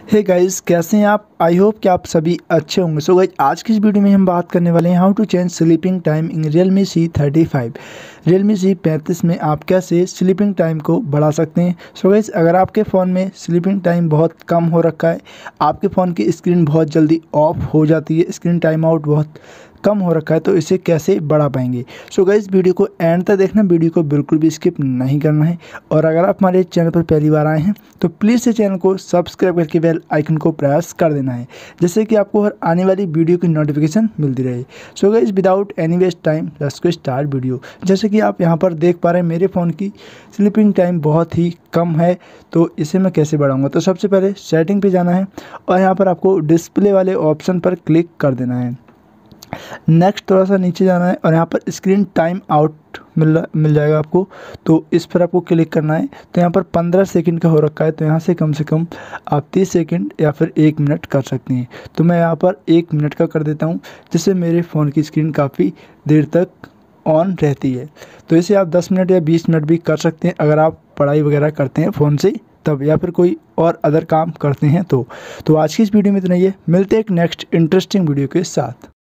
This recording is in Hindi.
हे गाइस, कैसे हैं आप? आई होप कि आप सभी अच्छे होंगे। सो गाइस, आज की इस वीडियो में हम बात करने वाले हैं how to change sleeping time in Realme C35। Realme C35 में आप कैसे स्लीपिंग टाइम को बढ़ा सकते हैं। सो गाइस, अगर आपके फ़ोन में स्लीपिंग टाइम बहुत कम हो रखा है, आपके फ़ोन की स्क्रीन बहुत जल्दी ऑफ हो जाती है, स्क्रीन टाइम आउट बहुत कम हो रखा है, तो इसे कैसे बढ़ा पाएंगे। सो गाइस, वीडियो को एंड तक देखना, वीडियो को बिल्कुल भी स्किप नहीं करना है। और अगर आप हमारे चैनल पर पहली बार आए हैं तो प्लीज़ इस चैनल को सब्सक्राइब करके बेल आइकन को प्रेस कर देना है, जिससे कि आपको हर आने वाली वीडियो की नोटिफिकेशन मिलती रहे। So guys, without any waste time let's go start video. जैसे कि आप यहाँ पर देख पा रहे हैं, मेरे फ़ोन की स्लीपिंग टाइम बहुत ही कम है, तो इसे मैं कैसे बढ़ाऊँगा। तो सबसे पहले सेटिंग पे जाना है और यहाँ पर आपको डिस्प्ले वाले ऑप्शन पर क्लिक कर देना है। नेक्स्ट थोड़ा सा नीचे जाना है और यहाँ पर स्क्रीन टाइम आउट मिल जाएगा आपको, तो इस पर आपको क्लिक करना है। तो यहाँ पर 15 सेकंड का हो रखा है, तो यहाँ से कम आप 30 सेकंड या फिर 1 मिनट कर सकते हैं। तो मैं यहाँ पर 1 मिनट का कर देता हूँ, जिससे मेरे फ़ोन की स्क्रीन काफ़ी देर तक ऑन रहती है। तो इसे आप 10 मिनट या 20 मिनट भी कर सकते हैं, अगर आप पढ़ाई वगैरह करते हैं फ़ोन से तब, या फिर कोई और अदर काम करते हैं तो आज की इस वीडियो में इतना ही है। मिलते हैं एक नेक्स्ट इंटरेस्टिंग वीडियो के साथ।